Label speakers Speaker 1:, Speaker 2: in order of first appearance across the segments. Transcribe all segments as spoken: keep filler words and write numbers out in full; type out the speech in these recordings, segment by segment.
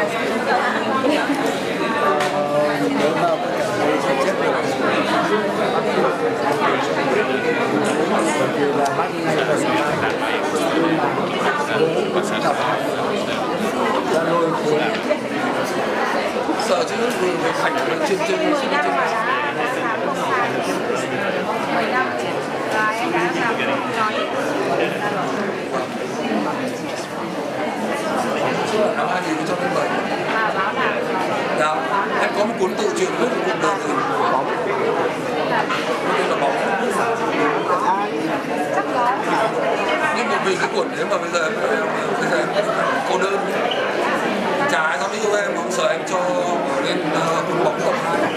Speaker 1: nếu mà sẽ chết được bởi vì là bác ngay vào sáng mai nhưng mà bố đọc ra lôi
Speaker 2: sợ chứ về cảnh trên trên trên
Speaker 3: mười năm và em đã làm nói
Speaker 2: năm hai nghìn không trăm lẻ bảy
Speaker 3: và báo đảng
Speaker 2: đó em có một cuốn tự truyện viết về cuộc đời mình bóng tên là bóng nhưng mà vì cái cuốn đấy mà bây giờ em bây giờ em cô đơn chả ai dám yêu em không sợ em cho lên cuốn bóng tập hai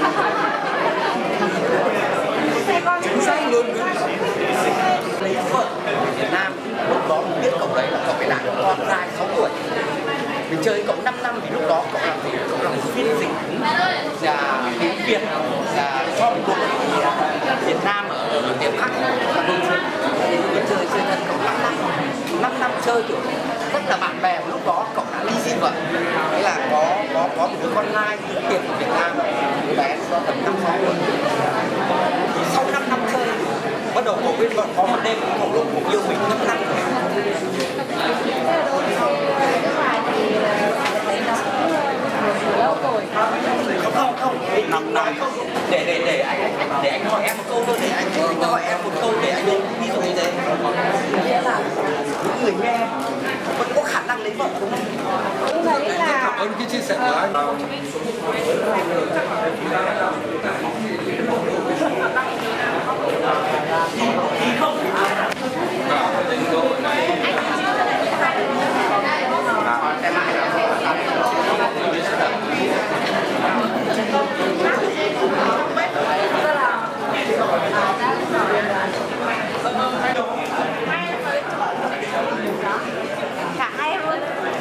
Speaker 2: chính xác luôn
Speaker 4: lấy vợ Việt Nam lúc đó mình biết cậu đấy là cậu ấy là con trai sáu tuổi mình chơi cậu năm năm thì lúc đó cậu làm gì cậu làm phiên dịch và tiếng Việt và cho một đội Việt Nam ở tiệm khác và đôi mình chơi chơi thân cậu năm năm năm năm chơi kiểu rất là bạn bè lúc đó cậu đã ly dị vợ thế là có có có một đứa con lai tiền của Việt Nam đứa bé do tầm năm sáu tuổi sau năm năm chơi bắt đầu cậu bên vợ có một đêm cậu lúc cậu yêu mình năm năm
Speaker 3: lâu rồi
Speaker 4: không không không năm năm để để để anh để anh hỏi em một câu thôi để anh anh hỏi em một câu để anh ví dụ như thế nghĩa là những người nghe vẫn có khả năng lấy vợ đúng không?
Speaker 3: đấy là
Speaker 2: cảm ơn cái chia sẻ của anh.
Speaker 3: cả hai luôn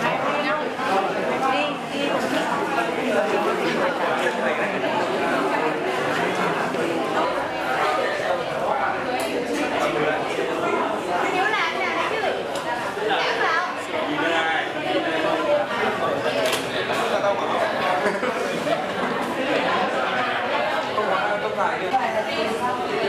Speaker 3: đi đi
Speaker 2: Không phải